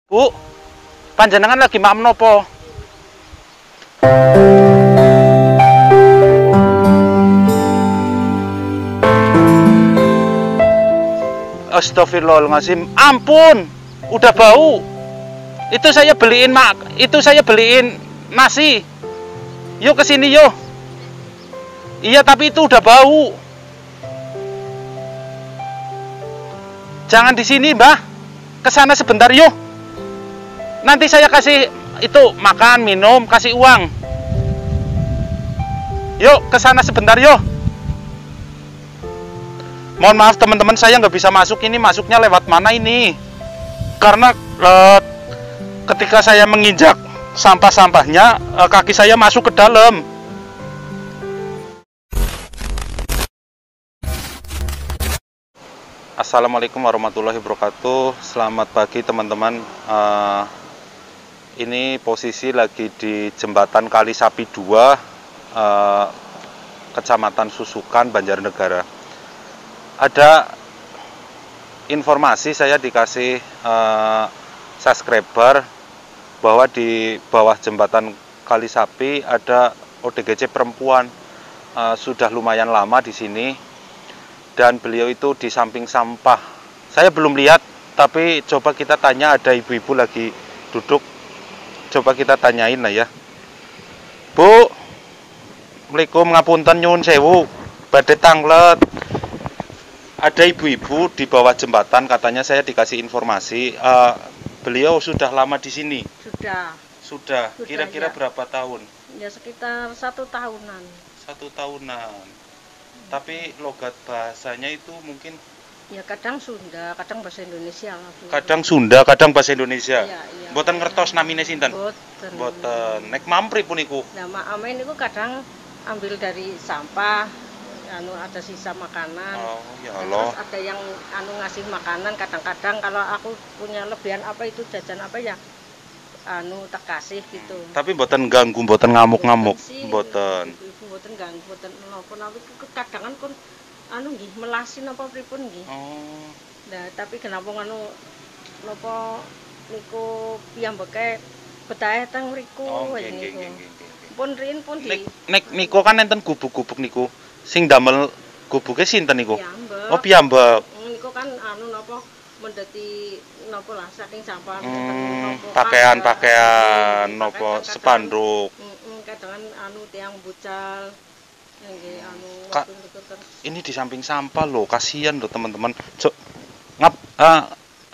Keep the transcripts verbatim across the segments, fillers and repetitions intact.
Bu, panjenengan lagi mak menopo? Astagfirullahaladzim, ampun, udah bau. Itu saya beliin mak, itu saya beliin nasi. Yuk kesini yuk. Iya tapi itu udah bau. Jangan di sini mbah, kesana sebentar yuk. Nanti saya kasih itu makan, minum, kasih uang. Yuk kesana sebentar yuk. Mohon maaf teman-teman, saya nggak bisa masuk ini, masuknya lewat mana ini? Karena eh, ketika saya menginjak sampah-sampahnya, eh, kaki saya masuk ke dalam. Assalamualaikum warahmatullahi wabarakatuh. Selamat pagi teman-teman. Uh, ini posisi lagi di jembatan Kali Sapi dua, uh, Kecamatan Susukan, Banjarnegara. Ada informasi, saya dikasih uh, subscriber bahwa di bawah jembatan Kali Sapi ada O D G C perempuan, uh, sudah lumayan lama di sini, dan beliau itu di samping sampah. Saya belum lihat, tapi coba kita tanya, ada ibu-ibu lagi duduk, coba kita tanyain lah ya. Bu, Assalamualaikum, ngapunten nyuwun sewu, badhe tanglet. Ada ibu-ibu di bawah jembatan, katanya saya dikasih informasi, uh, beliau sudah lama di sini. Sudah. Sudah. Kira-kira ya. Berapa tahun? Ya sekitar satu tahunan. Satu tahunan. Hmm. Tapi logat bahasanya itu mungkin? Ya kadang Sunda, kadang bahasa Indonesia. Kadang Sunda, kadang bahasa Indonesia. Iya, iya. Mboten ngertos namine sinten? Mboten. Mboten. Nek mampri puniku. Nah, amen niku kadang ambil dari sampah. Anu ada sisa makanan. Oh ya Allah. Terus ada yang anu ngasih makanan, kadang-kadang kalau aku punya lebihan apa itu jajan apa ya anu tak kasih gitu. Hmm. Tapi mboten ganggu, mboten ngamuk-ngamuk, mboten. Ibu mboten ganggu, mboten napa napa kadang kan kon anu nggih melasin apa pripun nggih. Oh. Nah, tapi kenapa anu napa niku piyambake betahe teng mriku oh, niku. Pun rin pun di Nek, nek niku kan enten gubuk-gubuk niku. Sing damel gubuke sinten niku? Piyambak. Oh, piyambak. Niku kan anu napa mendeti napa lah saking sampah hmm, pakaian-pakaian napa spanduk. Heeh, kadang anu tiang bucal. Nggih anu Ka, ini di samping sampah loh, kasihan loh teman-teman. Co, ngap uh,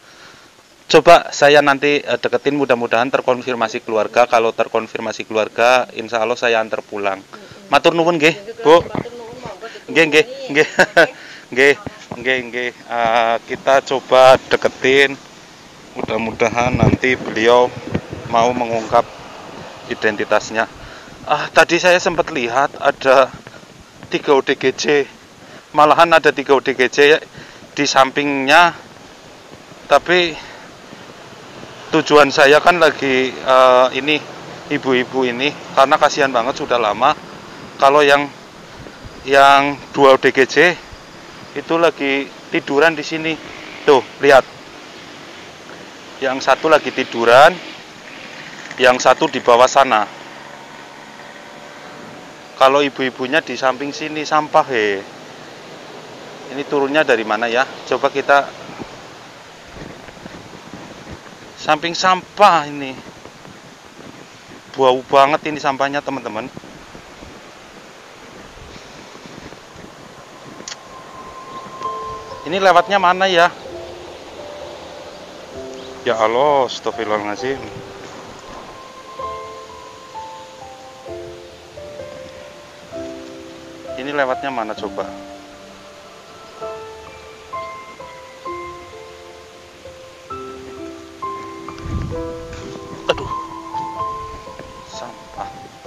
coba saya nanti uh, deketin, mudah-mudahan terkonfirmasi keluarga. Kalau terkonfirmasi keluarga, insya Allah saya antar pulang. Matur nuwun nggih, Bu. Nggih, nggih, nggih. Nggih, nggih, nggih. Uh, kita coba deketin. Mudah-mudahan nanti beliau mau mengungkap identitasnya. Ah, tadi saya sempat lihat ada tiga O D G C. Malahan ada tiga O D G C di sampingnya. Tapi tujuan saya kan lagi uh, ini ibu-ibu ini, karena kasihan banget sudah lama. Kalau yang yang dua O D G C itu lagi tiduran di sini. Tuh, lihat. Yang satu lagi tiduran, yang satu di bawah sana. Kalau ibu-ibunya di samping sini sampah he. Ini turunnya dari mana ya? Coba kita samping sampah ini. Bau banget ini sampahnya teman-teman. Ini lewatnya mana ya? Ya Allah, astagfirullahaladzim. Ini lewatnya mana coba? Aduh. Sampah.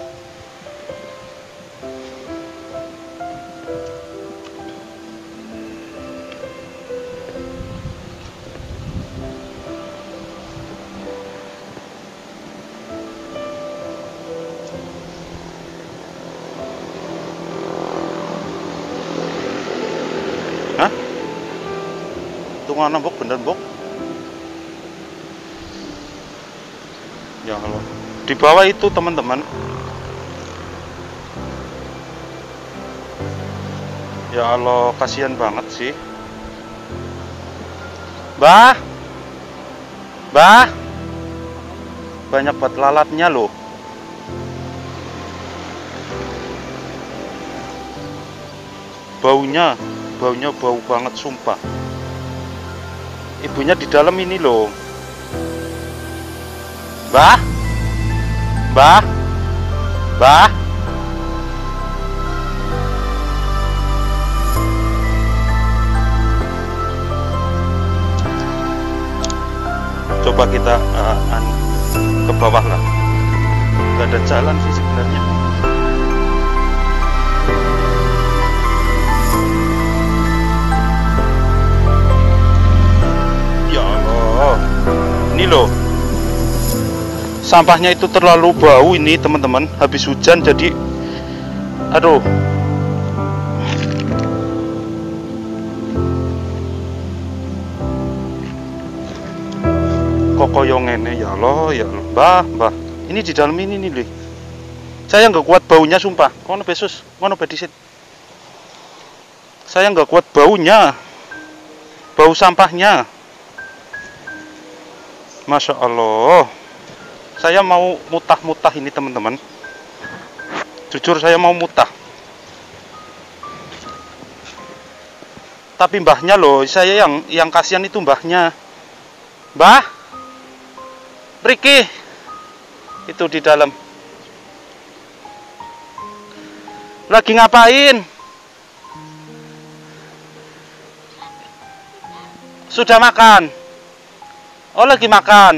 Hah? Tunggu ana mbok bener mbok. Ya Allah. Di bawah itu teman-teman. Ya Allah, kasihan banget sih. Bah. Bah. Banyak buat lalatnya loh. Baunya, baunya bau banget sumpah. Ibunya di dalam ini loh. Bah. Bah. Bah. Coba kita uh, ke bawah lah. Gak ada jalan sih sebenarnya. Ya Allah, ini loh, sampahnya itu terlalu bau ini teman-teman. Habis hujan jadi, aduh. Kokoyong ini ya Allah, ya Allah. Mbah, mbah. Ini di dalam ini nih, Li. Saya nggak kuat baunya sumpah. Kono besus, kono bedisit. Saya nggak kuat baunya. Bau sampahnya. Masya Allah. Saya mau mutah-mutah ini teman-teman. Jujur saya mau mutah. Tapi mbahnya loh, saya yang yang kasihan itu mbahnya. Mbah, Riki, itu di dalam. Lagi ngapain? Sudah makan? Oh, lagi makan.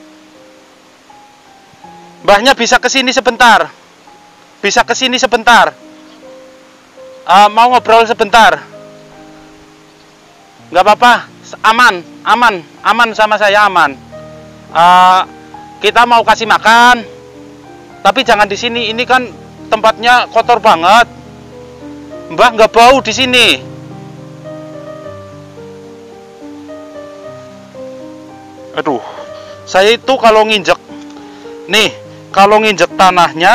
Mbahnya bisa kesini sebentar. Bisa kesini sebentar. Uh, mau ngobrol sebentar. Nggak apa-apa, aman, aman, aman sama saya aman. Uh, kita mau kasih makan, tapi jangan di sini. Ini kan tempatnya kotor banget. Mbah nggak bau di sini. Aduh, saya itu kalau nginjek, nih, kalau nginjek tanahnya,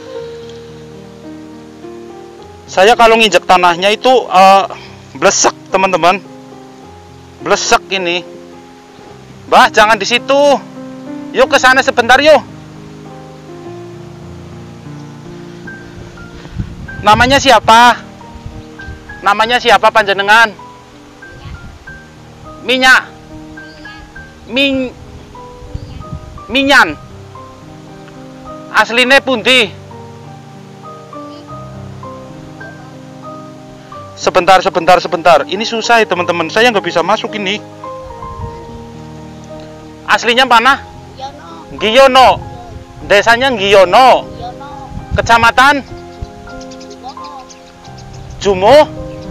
saya kalau nginjek tanahnya itu uh, blesek teman-teman, blesek ini. Mbah, jangan di situ. Yuk ke sana sebentar yuk. Namanya siapa? Namanya siapa panjenengan? Minyak. Min Minyan. Asline pundi? Sebentar, sebentar, sebentar. Ini susah ya teman-teman. Saya nggak bisa masuk ini. Aslinya mana? Giyono. Desanya Giyono. Kecamatan Jumo.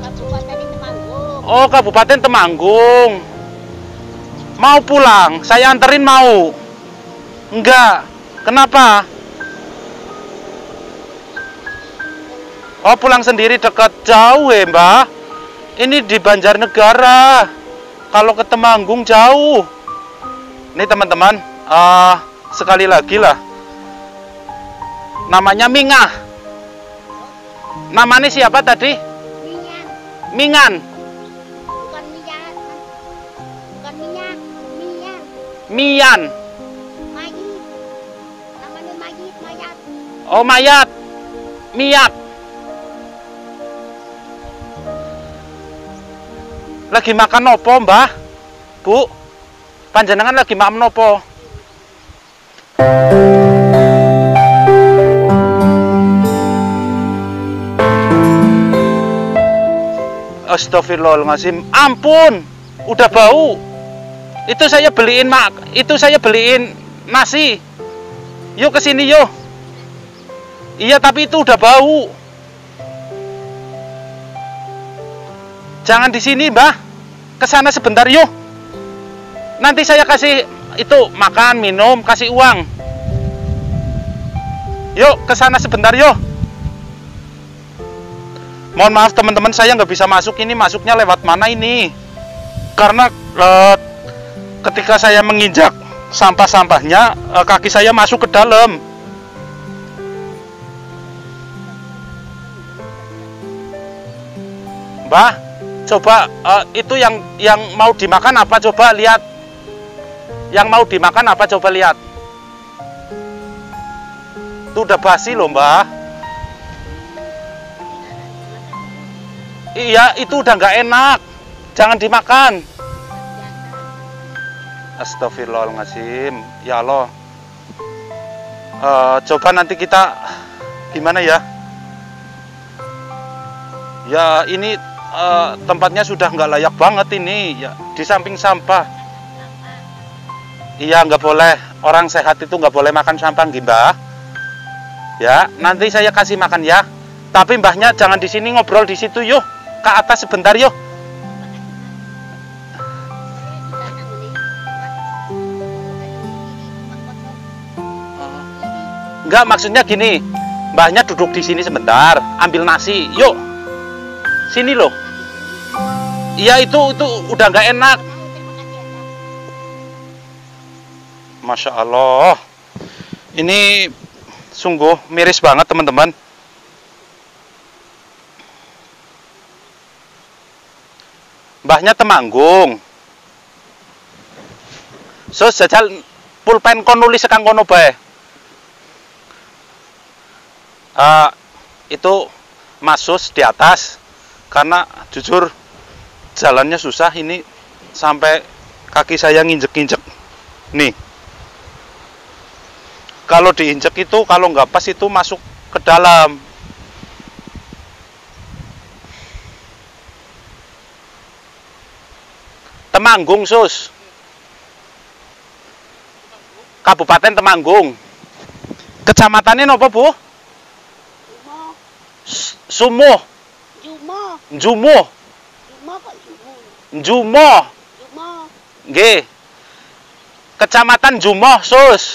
Oh, Kabupaten Temanggung. Mau pulang? Saya anterin mau? Enggak. Kenapa? Oh, pulang sendiri dekat. Jauh ya, Mbak. Ini di Banjarnegara. Kalau ke Temanggung jauh. Ini teman-teman, uh, sekali lagi lah. Namanya Mingah. Namanya siapa tadi? Minyan. Mingan. Bukan Minyan. Bukan Minyak. Minyan. Miyan. Mayit. Namanya Mayit, Mayat. Oh, Mayat. Miat. Lagi makan opo, Mbah? Bu? Panjenengan lagi makan opo? Astagfirullahaladzim. Ampun, udah bau. Itu saya beliin mak, itu saya beliin nasi. Yuk kesini yuk. Iya, tapi itu udah bau. Jangan di sini, Mbah. Kesana sebentar yuk. Nanti saya kasih itu makan, minum, kasih uang. Yuk kesana sebentar yuk. Mohon maaf teman-teman, saya nggak bisa masuk ini. Masuknya lewat mana ini? Karena uh, ketika saya menginjak sampah-sampahnya uh, kaki saya masuk ke dalam. Mbah, coba uh, itu yang yang mau dimakan apa, coba lihat. Yang mau dimakan apa, coba lihat. Itu udah basi loh, Mbah. Iya, itu udah nggak enak. Jangan dimakan. Astagfirullahaladzim. Ya Allah. Uh, coba nanti kita gimana ya? Ya ini uh, tempatnya sudah nggak layak banget ini. Ya, di samping sampah. Iya, nggak boleh. Orang sehat itu nggak boleh makan sampah, Mbah. Ya, nanti saya kasih makan ya. Tapi mbahnya jangan di sini, ngobrol di situ yuk. Ke atas sebentar yuk. Enggak, maksudnya gini. Mbahnya duduk di sini sebentar, ambil nasi. Yuk. Sini loh. Iya, itu itu udah nggak enak. Masya Allah. Ini sungguh miris banget, teman-teman. Mbahnya Temanggung. So jajal pulpen kon nulis sekang kono bae. Uh, itu masus di atas karena jujur jalannya susah ini sampai kaki saya nginjek-injek. Nih. Kalau diinjek itu, kalau nggak pas itu masuk ke dalam. Temanggung, Sus. Kabupaten Temanggung. Kecamatannya apa, Bu? Sumo. Jumo. Jumo. Jumo kok Jumo? Jumo. Jumo. Nggih. Kecamatan Jumo, Sus.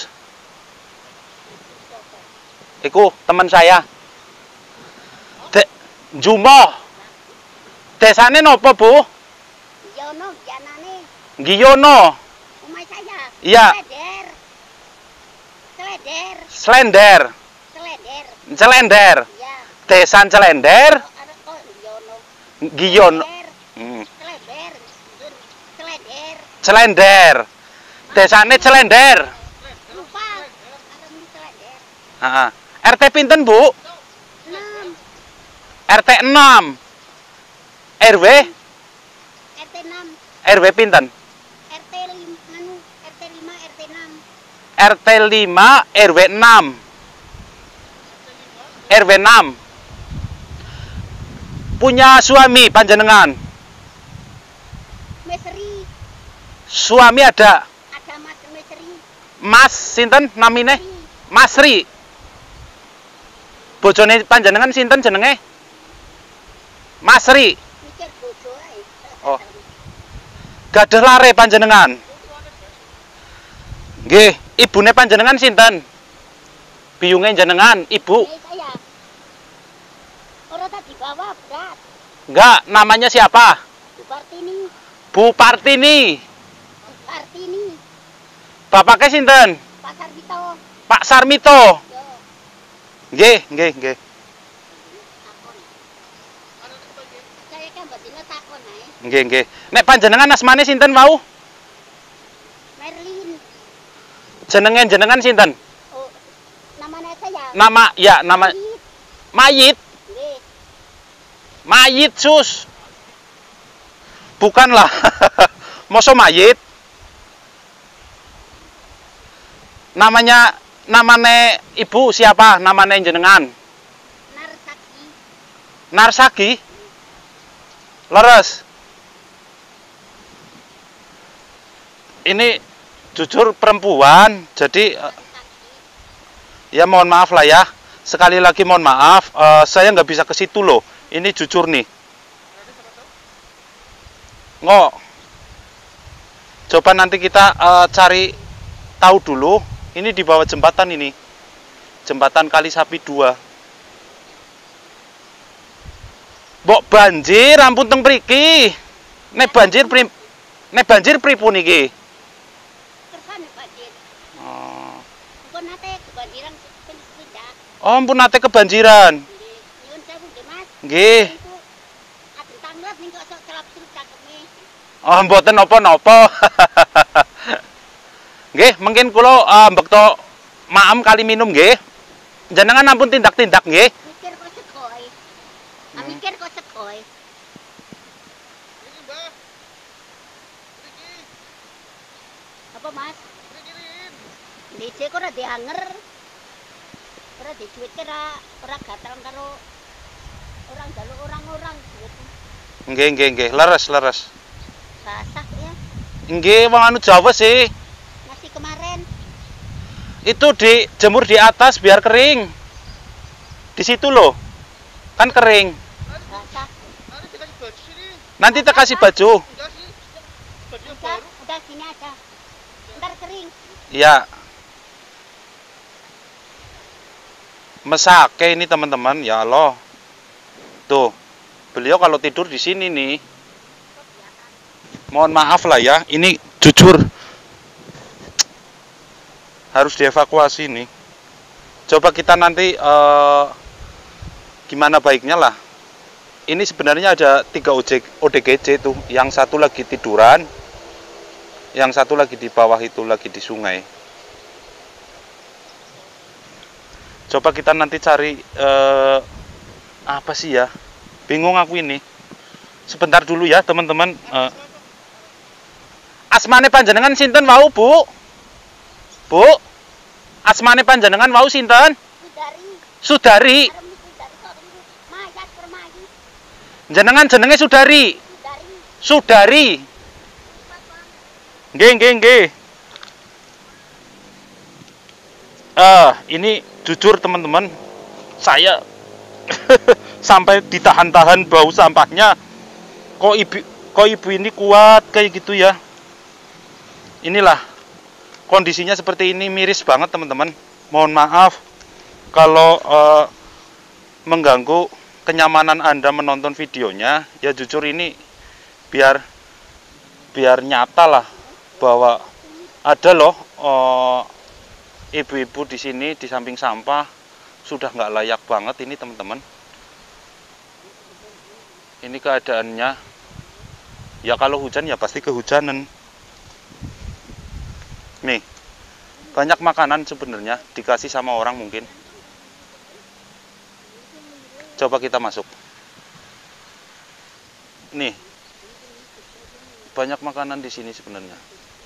Iku teman saya. De Jumo. Desane nopo, Bu? Giyono, janane. Giyono. Umay saya. Iya. Seleder. Seleder. Slender. Seleder. Celender. Iya. Desan Celender. Kok ada kok Giyono. Giyono. Seleder. Hmm. Seleder. Seleder. Celender. Desane Celender. Lupa. Ada mie seleder. Heeh. R T pinten, Bu? enam. R T enam. R W? R T enam. R W pinten? R T lima. Anu, R T lima, R T enam. R T lima, R W enam. R W enam. Punya suami panjenengan? Mesri. Suami ada? Ada Mas Mesri. Mas sinten namine? Masri. Bojone panjenengan sinten jenenge? Masri. Mikir bojo ae. Oh. Gadah lare panjenengan. Nggih, ibune panjenengan sinten? Biyunge jenengan, ibu. Eh, saya. Orang tadi bawa berat. Enggak, namanya siapa? Bu Partini. Bu Partini. Bu Partini. Bapaknya sinten? Pak Sarmito. Pak Sarmito. Yo. Nggih, nggih, nggih. Takon. Saya kan badine takon ae. Nggih, nggih. Nek panjenengan asmane sinten wau? Merlin. Jenenge jenengan sinten? Oh, namanya saya. Nama ya, nama Mayit. Mayit. Nggih. Mayit, Sus. Bukanlah. Mosok mayit. Namanya namane ibu siapa? Namane jenengan? Narsaki. Narsaki. Leres. Ini jujur perempuan, jadi Narsaki. ya mohon maaf lah ya. Sekali lagi mohon maaf, uh, saya nggak bisa ke situ loh. Ini jujur nih. Ngok. Coba nanti kita uh, cari tahu dulu. Ini di bawah jembatan ini. Jembatan Kali Sapi dua. Mbok banjir ampun teng mriki. Nek banjir pri nek banjir pripun iki? Kersane banjir. pun nate kebanjiran pun tidak. Oh, ampun nate kebanjiran. Nyun sewu nggih Mas. Nggih. Aduh tanglet ning kok sok celap celuk cakeme. Oh, mboten napa-napa. Nggih, mungkin kula uh, mbekta maem kali minum nggih. Jenengan ampun tindak-tindak nggih. Mikir kok sekoe. Ah mikir kok sekoe. Ini Mbak. Iki. Apa Mas? Pikirin. Dhisik kok ora dianger. Ora dicuwitke ora ora gatel karo orang jaluk orang-orang duit. Nggih, nggih, nggih. Leres, leres. Basah ya. Nggih, wong anu Jawa sih. Nasi kemarin. Itu dijemur di atas biar kering. Di situ loh. Kan kering. Basah. Nanti dikasih baju sini. Nanti kita kasih baju. Enggak sih. Baju yang Udah, baru. udah sini aja. Ntar kering. Ya. Mesake ini teman-teman, ya Allah. Tuh. Beliau kalau tidur di sini nih. Mohon maaf lah ya, ini jujur harus dievakuasi nih. Coba kita nanti uh, gimana baiknya lah. Ini sebenarnya ada tiga O D G J tuh, yang satu lagi tiduran, yang satu lagi di bawah itu lagi di sungai. Coba kita nanti cari uh, apa sih ya? Bingung aku ini. Sebentar dulu ya teman-teman. Uh, asmane panjenengan sinten wau, Bu? Bu? Asmane panjenengan wau sinten? Sudari. Sudari. Arem Sudari kok niku. Mayat permai. Jenengan jenenge Sudari. Sudari. Sudari. Nggih, nggih, nggih. Ah, ini jujur teman-teman, saya sampai ditahan-tahan bau sampahnya. Kok ibu kok ibu ini kuat kayak gitu ya? Inilah kondisinya seperti ini, miris banget teman-teman. Mohon maaf kalau uh, mengganggu kenyamanan Anda menonton videonya. Ya jujur ini biar biar nyata lah bahwa ada loh uh, ibu-ibu di sini di samping sampah. Sudah nggak layak banget ini teman-teman. Ini keadaannya. Ya kalau hujan ya pasti kehujanan. Nih, banyak makanan sebenarnya dikasih sama orang mungkin. Coba kita masuk. Nih, banyak makanan di sini sebenarnya.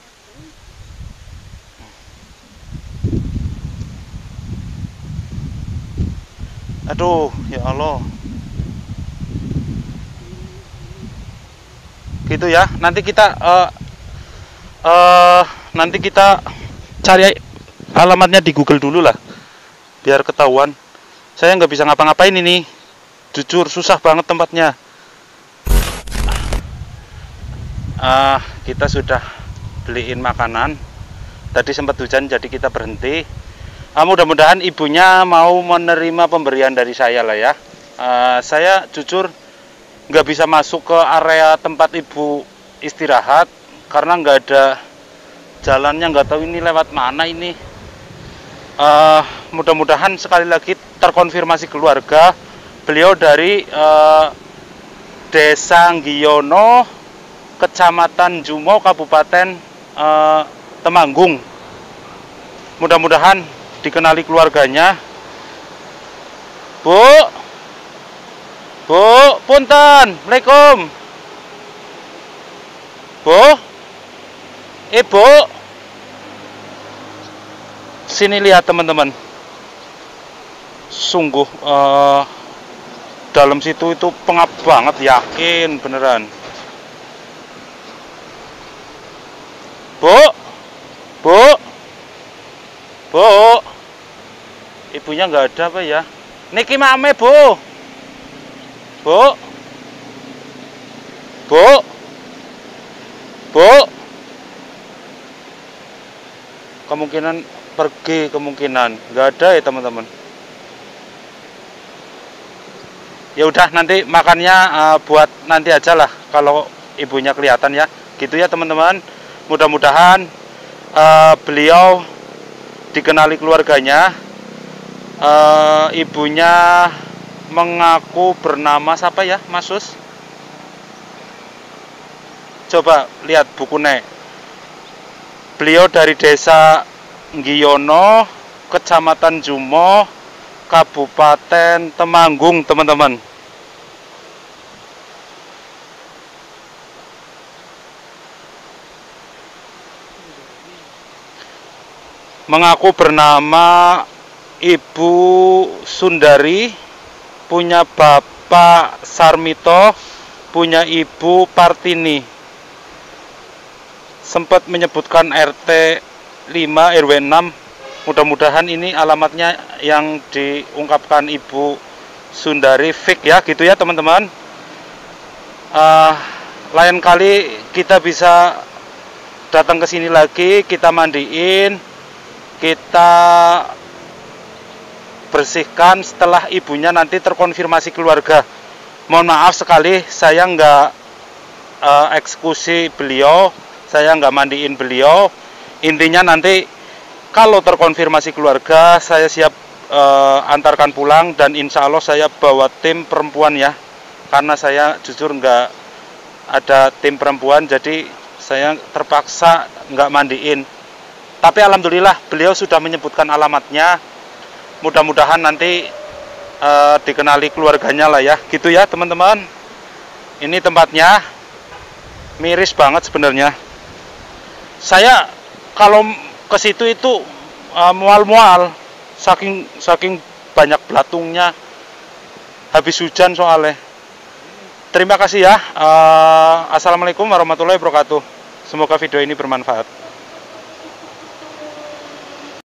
Aduh, ya Allah. Gitu ya. Nanti kita uh, uh, nanti kita cari alamatnya di Google dulu lah, biar ketahuan. Saya nggak bisa ngapa-ngapain ini. Jujur susah banget tempatnya. Uh, kita sudah beliin makanan. Tadi sempat hujan jadi kita berhenti. Uh, mudah-mudahan ibunya mau menerima pemberian dari saya lah ya. Uh, saya jujur nggak bisa masuk ke area tempat ibu istirahat karena nggak ada jalannya, nggak tahu ini lewat mana ini. Uh, mudah-mudahan sekali lagi terkonfirmasi keluarga. Beliau dari uh, Desa Ngiono, Kecamatan Jumo, Kabupaten uh, Temanggung. Mudah-mudahan dikenali keluarganya. Bu, Bu, punten, Assalamualaikum. Bu, Ibu, sini lihat teman-teman. Sungguh uh, dalam situ itu pengap banget, yakin beneran. Bu, Bu, Bu, ibunya nggak ada apa ya? Niki mame Bu, Bu, Bu, Bu. Kemungkinan pergi, kemungkinan nggak ada ya teman-teman. Ya udah nanti makannya uh, buat nanti aja lah kalau ibunya kelihatan ya. Gitu ya teman-teman. Mudah-mudahan uh, beliau dikenali keluarganya. Uh, ibunya mengaku bernama siapa ya, Mas Sus? Coba lihat bukunya. Beliau dari desa Ngiono, Kecamatan Jumo, Kabupaten Temanggung, teman-teman. Mengaku bernama Ibu Sundari, punya Bapak Sarmito, punya Ibu Partini. Sempat menyebutkan R T lima R W enam. Mudah-mudahan ini alamatnya yang diungkapkan Ibu Sundari fik ya, gitu ya teman-teman. Uh, lain kali kita bisa datang ke sini lagi, kita mandiin, kita bersihkan setelah ibunya nanti terkonfirmasi keluarga. Mohon maaf sekali, saya nggak uh, eksekusi beliau, saya nggak mandiin beliau. Intinya nanti kalau terkonfirmasi keluarga, saya siap uh, antarkan pulang, dan insya Allah saya bawa tim perempuan ya, karena saya jujur nggak ada tim perempuan, jadi saya terpaksa nggak mandiin. Tapi alhamdulillah beliau sudah menyebutkan alamatnya. Mudah-mudahan nanti uh, dikenali keluarganya lah ya, gitu ya teman-teman. Ini tempatnya miris banget sebenarnya. Saya kalau ke situ itu uh, mual-mual, saking saking banyak belatungnya. Habis hujan soalnya. Terima kasih ya. Uh, Assalamualaikum warahmatullahi wabarakatuh. Semoga video ini bermanfaat.